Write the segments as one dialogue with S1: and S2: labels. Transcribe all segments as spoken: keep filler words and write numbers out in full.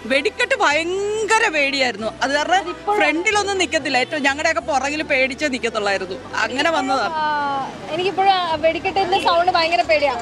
S1: വെടിക്കെട്ട് ഭയങ്കര പേടിയായിരുന്നു. അത് കാരണം ഫ്രണ്ടിലൊന്നും നിക്കത്തില്ല, ഏറ്റവും ഞങ്ങളുടെയൊക്കെ പുറകിൽ പേടിച്ചേ നിക്കത്തുള്ളായിരുന്നു. അങ്ങനെ വന്നതാണ്.
S2: എനിക്കിപ്പോഴും വെടിക്കെട്ടിന്റെ സൗണ്ട് ഭയങ്കര പേടിയാണ്.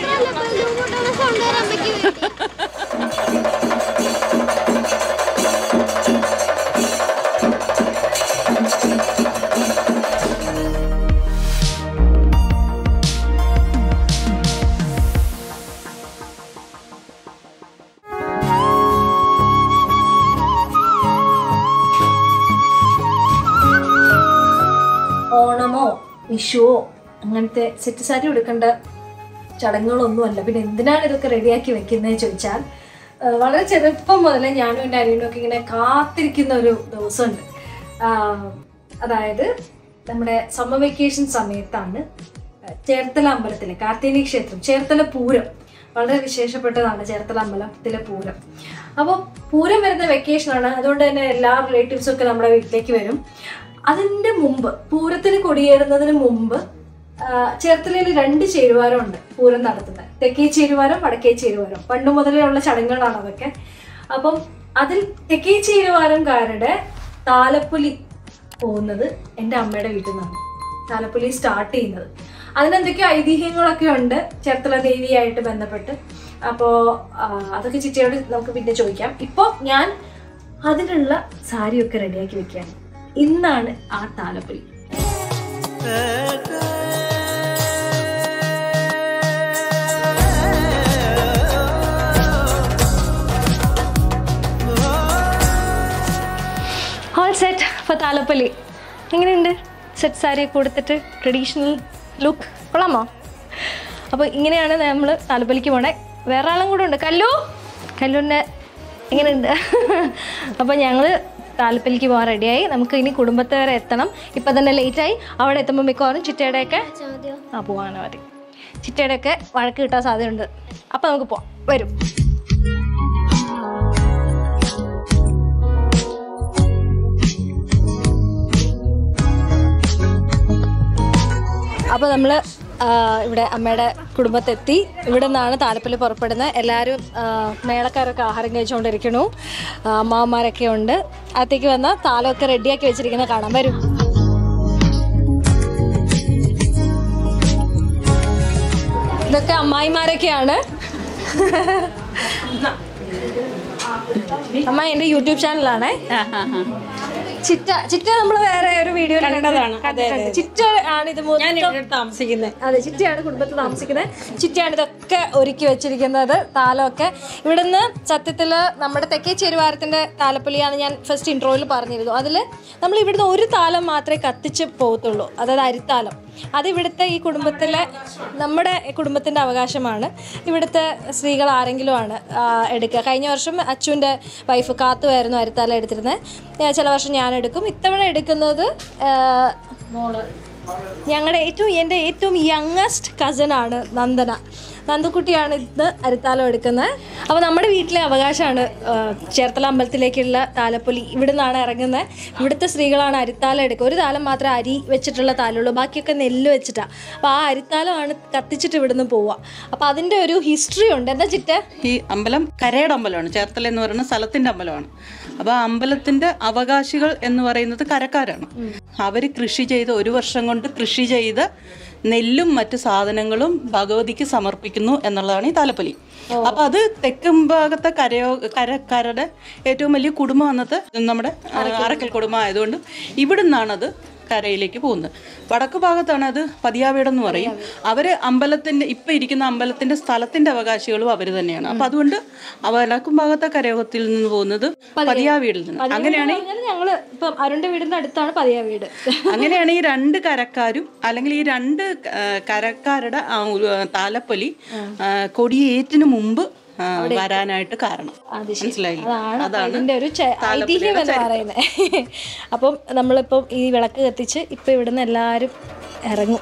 S2: ഓണമോ വിഷുവോ അങ്ങനത്തെ സെറ്റ് സാരി ഉടുക്കേണ്ട ചടങ്ങുകളൊന്നുമല്ല. പിന്നെ എന്തിനാണ് ഇതൊക്കെ റെഡിയാക്കി വെക്കുന്നതെന്ന് ചോദിച്ചാൽ, വളരെ ചെറുപ്പം മുതലേ ഞാനും എൻ്റെ അനിയനും ഒക്കെ ഇങ്ങനെ കാത്തിരിക്കുന്ന ഒരു ദിവസമുണ്ട്. അതായത് നമ്മുടെ സമ്മർ വെക്കേഷൻ സമയത്താണ് ചേർത്തല അമ്പലത്തിലെ കാർത്തികേയ ക്ഷേത്രം ചേർത്തല പൂരം, വളരെ വിശേഷപ്പെട്ടതാണ് ചേർത്തല അമ്പലത്തിലെ പൂരം. അപ്പോൾ പൂരം വരുന്ന വെക്കേഷനാണ്, അതുകൊണ്ട് തന്നെ എല്ലാ റിലേറ്റീവ്സും ഒക്കെ നമ്മുടെ വീട്ടിലേക്ക് വരും. അതിൻ്റെ മുമ്പ്, പൂരത്തിന് കൊടിയേറുന്നതിന് മുമ്പ് ചേർത്തലയിൽ രണ്ട് ചേരുവാരമുണ്ട് പൂരം നടത്തുന്നത്. തെക്കേ ചേരുവാരം, വടക്കേ ചേരുവാരം. പണ്ട് മുതലേ ഉള്ള ചടങ്ങുകളാണ് അതൊക്കെ. അപ്പം അതിൽ തെക്കേ ചേരുവാരംകാരുടെ താലപ്പൊലി പോകുന്നത് എൻ്റെ അമ്മയുടെ വീട്ടിൽ നിന്നാണ്. താലപ്പൊലി സ്റ്റാർട്ട് ചെയ്യുന്നത്. അതിനെന്തൊക്കെയോ ഐതിഹ്യങ്ങളൊക്കെ ഉണ്ട് ചേർത്തല ദേവിയായിട്ട് ബന്ധപ്പെട്ട്. അപ്പോൾ അതൊക്കെ ചിറ്റയോട് നമുക്ക് പിന്നെ ചോദിക്കാം. ഇപ്പോൾ ഞാൻ അതിനുള്ള സാരിയൊക്കെ റെഡിയാക്കി വെക്കുകയാണ്. ഇന്നാണ് ആ Thalappoli. All set for Thalappoli. എങ്ങനെയുണ്ട് സെറ്റ് സാരിയൊക്കെ കൊടുത്തിട്ട്? ട്രഡീഷണൽ ലുക്ക് കൊള്ളാമോ? അപ്പോൾ ഇങ്ങനെയാണ് നമ്മൾ താലപ്പൊലിക്ക് പോണേ. വേറെ ആളും കൂടെ ഉണ്ട്, കല്ലു. കല്ലുവിൻ്റെ എങ്ങനെയുണ്ട്? അപ്പോൾ ഞങ്ങൾ താലപ്പൊലിക്ക് പോകാൻ റെഡിയായി. നമുക്ക് ഇനി കുടുംബത്തെ വരെ എത്തണം. ഇപ്പം തന്നെ ലേറ്റായി. അവിടെ എത്തുമ്പോൾ മിക്കവാറും ചിറ്റയുടെയൊക്കെ ആ പോകാനോ മതി. ചിറ്റയുടെയൊക്കെ വഴക്ക് കിട്ടാൻ സാധ്യതയുണ്ട്. അപ്പം നമുക്ക് പോവാം, വരും. അപ്പോൾ നമ്മൾ ഇവിടെ അമ്മയുടെ കുടുംബത്തെത്തി. ഇവിടെ നിന്നാണ് താലപ്പൊലി പുറപ്പെടുന്നത്. എല്ലാവരും മേളക്കാരൊക്കെ ആഹാരം കഴിച്ചുകൊണ്ടിരിക്കണു. അമ്മാവന്മാരൊക്കെ ഉണ്ട്. അകത്തേക്ക് വന്ന താലമൊക്കെ റെഡിയാക്കി വെച്ചിരിക്കുന്നത് കാണാൻ. വരും. ഇതൊക്കെ അമ്മായിമാരൊക്കെയാണ്. അമ്മ എൻ്റെ യൂട്യൂബ് ചാനലാണേ. ചിറ്റ ചിറ്റ നമ്മൾ വേറെ ഒരു വീഡിയോ കണ്ടതാണ്. ചിറ്റ ആണ് ഇത് താമസിക്കുന്നത്. അതെ, ചിറ്റയാണ് കുടുംബത്തിൽ താമസിക്കുന്നത്. ചിറ്റയാണ് ഇതൊക്കെ ഒരുക്കി വെച്ചിരിക്കുന്നത്. താലമൊക്കെ ഇവിടുന്ന് സത്യത്തിൽ നമ്മുടെ തെക്കേ ചേരുവാരത്തിന്റെ താലപ്പൊലിയാണ് ഞാൻ ഫസ്റ്റ് ഇൻട്രോയിൽ പറഞ്ഞിരുന്നു. അതിൽ നമ്മൾ ഇവിടുന്ന് ഒരു താലം മാത്രമേ കത്തിച്ച് പോകത്തുള്ളൂ, അതായത് അരിത്താലം. അത് ഇവിടുത്തെ ഈ കുടുംബത്തിലെ നമ്മുടെ കുടുംബത്തിൻ്റെ അവകാശമാണ്. ഇവിടുത്തെ സ്ത്രീകൾ ആരെങ്കിലും ആണ് എടുക്കുക. കഴിഞ്ഞ വർഷം അച്ചുവിൻ്റെ വൈഫ് കാത്തുമായിരുന്നു അരിത്താലം എടുത്തിരുന്നത്. ചില വർഷം ഞാൻ എടുക്കും. ഇത്തവണ എടുക്കുന്നത് ഞങ്ങളുടെ ഏറ്റവും എൻ്റെ ഏറ്റവും യങ്ങസ്റ്റ് കസിനാണ് നന്ദന. നന്ദുക്കുട്ടിയാണ് ഇന്ന് അരിത്താലം എടുക്കുന്നത്. അപ്പോൾ നമ്മുടെ വീട്ടിലെ അവകാശമാണ് ചേർത്തല അമ്പലത്തിലേക്കുള്ള താലപ്പൊലി. ഇവിടെ നിന്നാണ് ഇറങ്ങുന്നത്. ഇവിടുത്തെ സ്ത്രീകളാണ് അരിത്താലം എടുക്കുക. ഒരു താലം മാത്രമേ അരി വെച്ചിട്ടുള്ള താലമുള്ളൂ, ബാക്കിയൊക്കെ നെല്ല് വെച്ചിട്ടാണ്. അപ്പോൾ ആ അരിത്താലമാണ് കത്തിച്ചിട്ട് ഇവിടുന്ന് പോവുക. അപ്പോൾ അതിൻ്റെ ഒരു ഹിസ്റ്ററി ഉണ്ട്. എന്താ ചിറ്റ?
S1: ഈ അമ്പലം കരയുടെ അമ്പലമാണ്. ചേർത്തല എന്ന് പറയുന്ന സ്ഥലത്തിൻ്റെ അമ്പലമാണ്. അപ്പോൾ ആ അമ്പലത്തിൻ്റെ അവകാശികൾ എന്ന് പറയുന്നത് കരക്കാരാണ്. അവർ കൃഷി ചെയ്ത് ഒരു വർഷം കൊണ്ട് കൃഷി ചെയ്ത് നെല്ലും മറ്റു സാധനങ്ങളും ഭഗവതിക്ക് സമർപ്പിക്കുന്നു എന്നുള്ളതാണ് ഈ താലപ്പൊലി. അപ്പൊ അത് തെക്കും ഭാഗത്തെ കരയോ കരക്കാരുടെ ഏറ്റവും വലിയ കുടുംബം അന്നത്തെ നമ്മുടെ അറക്കൽ കുടുംബം ആയതുകൊണ്ട് ഇവിടുന്നാണത് കരയിലേക്ക് പോകുന്നത്. വടക്ക് ഭാഗത്താണ് അത് പതിയാവീടെന്ന് പറയും. അവര് അമ്പലത്തിന്റെ ഇപ്പൊ ഇരിക്കുന്ന അമ്പലത്തിന്റെ സ്ഥലത്തിന്റെ അവകാശികളും അവര് തന്നെയാണ്. അപ്പൊ അതുകൊണ്ട് വടക്കും ഭാഗത്തെ കരയോഗത്തിൽ നിന്ന് പോകുന്നത് പതിയാവീടിൽ നിന്ന്. അങ്ങനെയാണ്
S2: ഞങ്ങള് ഇപ്പം അരുണിന്റെ വീടിന്റെ അടുത്താണ് പതിയാവീട്.
S1: അങ്ങനെയാണ് ഈ രണ്ട് കരക്കാരും അല്ലെങ്കിൽ ഈ രണ്ട് കരക്കാരുടെ താലപ്പൊലി കൊടിയേറ്റിന് മുമ്പ് വരാനായിട്ട് കാരണം.
S2: അതിന്റെ ഒരു ഐതിഹ്യം എന്ന് പറയുന്നത്. അപ്പം നമ്മളിപ്പം ഈ വിളക്ക് കത്തിച്ച് ഇപ്പൊ ഇവിടുന്ന് എല്ലാരും ഇറങ്ങും.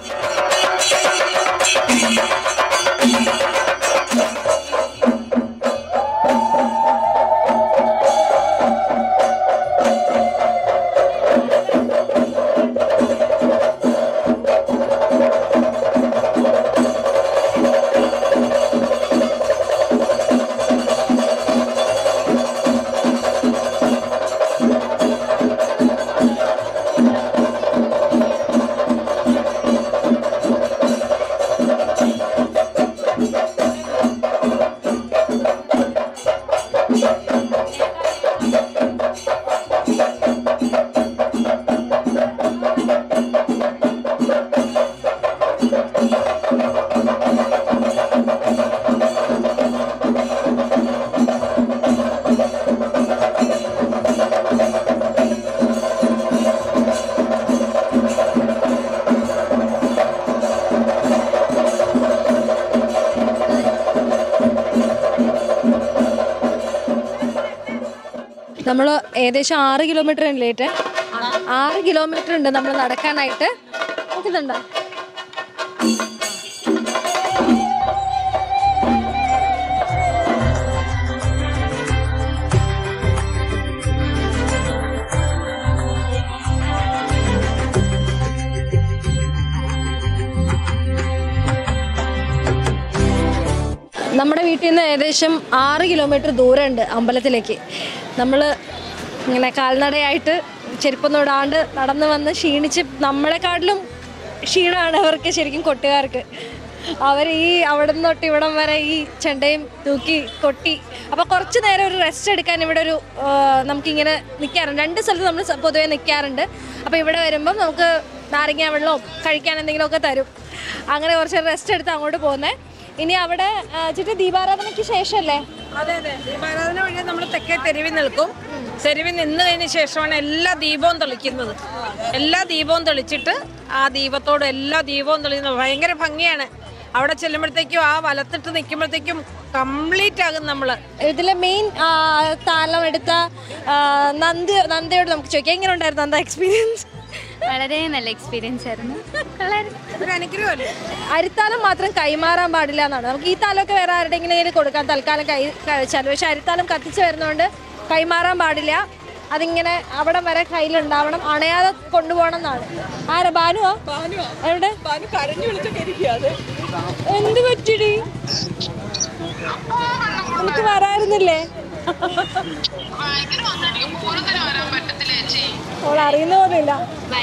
S2: നമ്മൾ ഏകദേശം ആറ് കിലോമീറ്റർ ഉണ്ടല്ലേറ്റ് ആറ് കിലോമീറ്റർ ഉണ്ട് നമ്മൾ നടക്കാനായിട്ട്. നോക്കുന്നുണ്ടോ? നമ്മുടെ വീട്ടിൽ നിന്ന് ഏകദേശം ആറ് കിലോമീറ്റർ ദൂരമുണ്ട് അമ്പലത്തിലേക്ക്. നമ്മൾ ഇങ്ങനെ കാൽനടയായിട്ട് ചെരുപ്പൊന്നും ഇടാണ്ട് നടന്നു വന്ന് ക്ഷീണിച്ച്, നമ്മളെക്കാട്ടിലും ക്ഷീണമാണ് അവർക്ക്, ശരിക്കും കൊട്ടുകാർക്ക്. അവർ ഈ അവിടെ നിന്ന് തൊട്ട് ഇവിടം വരെ ഈ ചെണ്ടയും തൂക്കി കൊട്ടി. അപ്പോൾ കുറച്ച് നേരം ഒരു റെസ്റ്റ് എടുക്കാൻ ഇവിടെ ഒരു നമുക്കിങ്ങനെ നിൽക്കാറുണ്ട്. രണ്ട് സ്ഥലത്ത് നമ്മൾ പൊതുവേ നിൽക്കാറുണ്ട്. അപ്പോൾ ഇവിടെ വരുമ്പം നമുക്ക് നാരങ്ങ വെള്ളവും കഴിക്കാൻ എന്തെങ്കിലുമൊക്കെ തരും. അങ്ങനെ കുറച്ച് റെസ്റ്റ് എടുത്ത് അങ്ങോട്ട് പോകുന്നത്. ഇനി അവിടെ ചുറ്റും ദീപാരാധനയ്ക്ക് ശേഷമല്ലേ?
S3: അതെ അതെ, ദീപാരാധന വഴി നമ്മൾ തെക്കേ തെരുവിൽ നിൽക്കും. തെരുവിൽ നിന്ന് കഴിഞ്ഞ ശേഷമാണ് എല്ലാ ദീപവും തെളിക്കുന്നത്. എല്ലാ ദീപവും തെളിച്ചിട്ട് ആ ദീപത്തോട് എല്ലാ ദീപവും തെളിയുന്നത് ഭയങ്കര ഭംഗിയാണ്. അവിടെ ചെല്ലുമ്പോഴത്തേക്കും ആ വലത്തിട്ട് നിൽക്കുമ്പോഴത്തേക്കും കംപ്ലീറ്റ് ആകും. നമ്മൾ
S2: ഇതിലെ മെയിൻ താലം എടുത്ത നന്ദി നന്ദിയോട് നമുക്ക് ചോദിക്കാം, എങ്ങനെ ഉണ്ടായിരുന്നു നന്ദ എക്സ്പീരിയൻസ്?
S4: വളരെ നല്ല എക്സ്പീരിയൻസ് ആയിരുന്നു.
S3: ഒരു അനുഗ്രഹമല്ലേ.
S2: അരിത്താലം മാത്രം കൈമാറാൻ പാടില്ല എന്നാണ്. നമുക്ക് ഈ താലമൊക്കെ വേറെ ആരുടെയെങ്കിലും കൊടുക്കാൻ തൽക്കാലം കൈ കഴിച്ചാൽ, പക്ഷെ അരിത്താലം കത്തിച്ച് വരുന്നതുകൊണ്ട് കൈമാറാൻ പാടില്ല. അതിങ്ങനെ അവിടെ വരെ കയ്യിലുണ്ടാവണം, അണയാതെ കൊണ്ടുപോകണം എന്നാണ്. ആരാ? ബാനുവാ? എവിടെ? എന്ത് പറ്റിടി? എനിക്ക് വരായിരുന്നില്ലേ? അവൾ അറിയുന്ന പോലുമില്ല.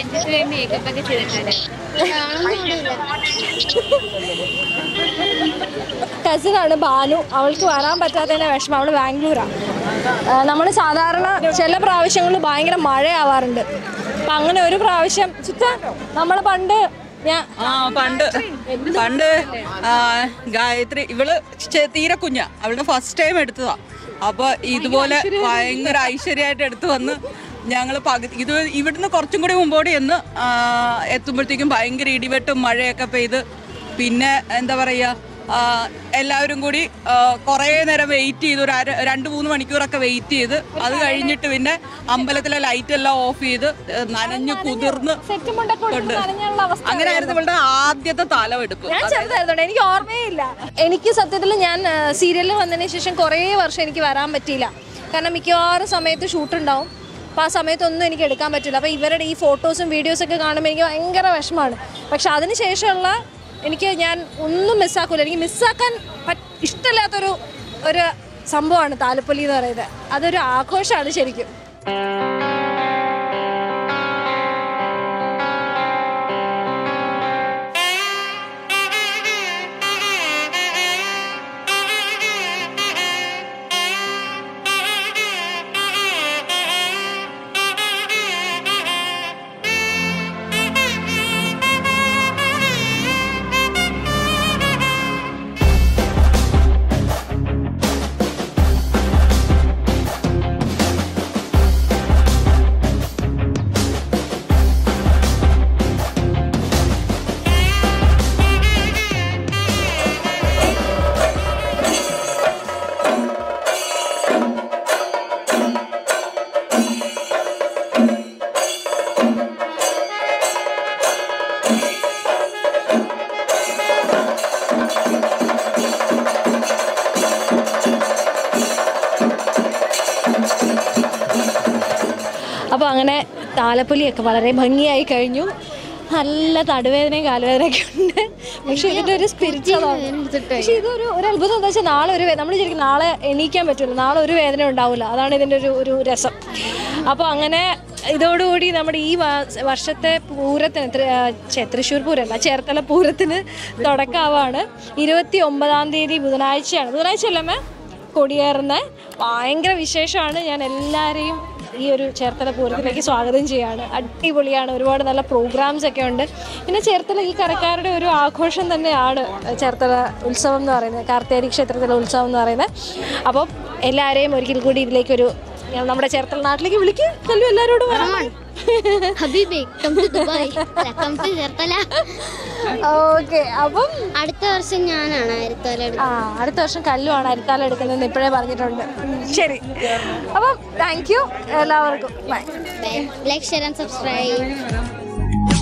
S2: കസിനാണ് ബാനു. അവൾക്ക് വരാൻ പറ്റാത്തതിന്റെ വിഷമം. അവള് ബാംഗ്ലൂരാണ്. നമ്മൾ സാധാരണ ചില പ്രാവശ്യങ്ങളിൽ ഭയങ്കര മഴയാവാറുണ്ട്. അപ്പം അങ്ങനെ ഒരു പ്രാവശ്യം ചുറ്റ നമ്മൾ പണ്ട് ഞാൻ
S1: ആ പണ്ട് പണ്ട് ഗായത്രി ഇവള് തീരെ കുഞ്ഞ, അവളുടെ ഫസ്റ്റ് ടൈം എടുത്തതാ. അപ്പൊ ഇതുപോലെ ഭയങ്കര ഐശ്വര്യമായിട്ട് എടുത്തു വന്ന് ഞങ്ങള് പകുതി ഇത് ഇവിടുന്ന് കുറച്ചും കൂടി മുമ്പോട്ട് ചെന്ന് എത്തുമ്പോഴത്തേക്കും ഭയങ്കര ഇടിവെട്ടും മഴയൊക്കെ പെയ്ത്, പിന്നെ എന്താ പറയാ, എല്ലാവരും കൂടി കുറേ നേരം വെയിറ്റ് ചെയ്ത് ഒരു അര രണ്ട് മൂന്ന് മണിക്കൂറൊക്കെ വെയിറ്റ് ചെയ്ത് അത് കഴിഞ്ഞിട്ട് പിന്നെ അമ്പലത്തിലെ ലൈറ്റ് എല്ലാം ഓഫ് ചെയ്ത് നനഞ്ഞു കുതിർന്ന് കൊണ്ട് അങ്ങനെയായിരുന്നു ഇവളുടെ ആദ്യത്തെ താലമെടുപ്പ്.
S2: ഞാൻ ചെറുതായിരുന്നു, എനിക്ക് ഓർമ്മയില്ല. എനിക്ക് സത്യത്തിൽ ഞാൻ സീരിയലിൽ വന്നതിന് ശേഷം കുറേ വർഷം എനിക്ക് വരാൻ പറ്റിയില്ല. കാരണം മിക്കവാറും സമയത്ത് ഷൂട്ടുണ്ടാവും. അപ്പോൾ ആ സമയത്തൊന്നും എനിക്ക് എടുക്കാൻ പറ്റില്ല. അപ്പോൾ ഇവരുടെ ഈ ഫോട്ടോസും വീഡിയോസൊക്കെ കാണുമ്പോൾ എനിക്ക് ഭയങ്കര വിഷമമാണ്. പക്ഷെ അതിന് ശേഷമുള്ള എനിക്ക് ഞാൻ ഒന്നും മിസ്സാക്കൂല. എനിക്ക് മിസ്സാക്കാൻ ഇഷ്ടമില്ലാത്തൊരു ഒരു സംഭവമാണ് താലപ്പൊലി എന്ന് പറയുന്നത്. അതൊരു ആഘോഷമാണ് ശരിക്കും. അപ്പോൾ അങ്ങനെ താലപ്പൊലിയൊക്കെ വളരെ ഭംഗിയായി കഴിഞ്ഞു. നല്ല തടുവേദനയും കാലുവേദനയൊക്കെ ഉണ്ട്. പക്ഷെ ഇതിൻ്റെ ഒരു സ്പിരിച്വലാണ്. പക്ഷെ ഇതൊരു ഒരു അത്ഭുതം എന്താ വെച്ചാൽ നാളെ ഒരു നമ്മൾ ശരിക്കും നാളെ എണീക്കാൻ പറ്റില്ല, നാളെ ഒരു വേദന ഉണ്ടാവില്ല. അതാണ് ഇതിൻ്റെ ഒരു ഒരു രസം. അപ്പോൾ അങ്ങനെ ഇതോടുകൂടി നമ്മുടെ ഈ വർഷത്തെ പൂരത്തിന്, തൃശ്ശൂർ പൂരമല്ല ചേർത്തല പൂരത്തിന് തുടക്കമാവാണ്. ഇരുപത്തി ഒമ്പതാം തീയതി ബുധനാഴ്ചയാണ്. ബുധനാഴ്ച അല്ലമ്മേ കൊടിയേറുന്നത്. ഭയങ്കര വിശേഷമാണ്. ഞാൻ എല്ലാവരെയും ഈ ഒരു ചേർത്തല പൂരത്തിലേക്ക് സ്വാഗതം ചെയ്യാണ്. അടിപൊളിയാണ്. ഒരുപാട് നല്ല പ്രോഗ്രാംസ് ഒക്കെ ഉണ്ട്. പിന്നെ ചേർത്തല ഈ കരക്കാരുടെ ഒരു ആഘോഷം തന്നെയാണ് ചേർത്തല ഉത്സവം എന്ന് പറയുന്നത്, കാർത്തികേയ ക്ഷേത്രത്തിലെ ഉത്സവം എന്ന് പറയുന്നത്. അപ്പോൾ എല്ലാവരെയും ഒരിക്കൽ കൂടി ഇതിലേക്കൊരു നമ്മുടെ ചേർത്തല നാട്ടിലേക്ക് വിളിക്കും. എല്ലാവരോടും
S5: ഹബീബി come to Dubai come to Cherthala.
S2: Okay, അപ്പം
S5: അടുത്ത വർഷം ഞാനാണ് അരിത്താല
S2: ആ അടുത്ത വർഷം കല്ലുമാണ് അരിത്താല എടുക്കുന്നതെന്ന് ഇപ്പോഴേ പറഞ്ഞിട്ടുണ്ട്. ശരി, അപ്പം താങ്ക് യു എല്ലാവർക്കും. Bye.
S5: Like share and subscribe.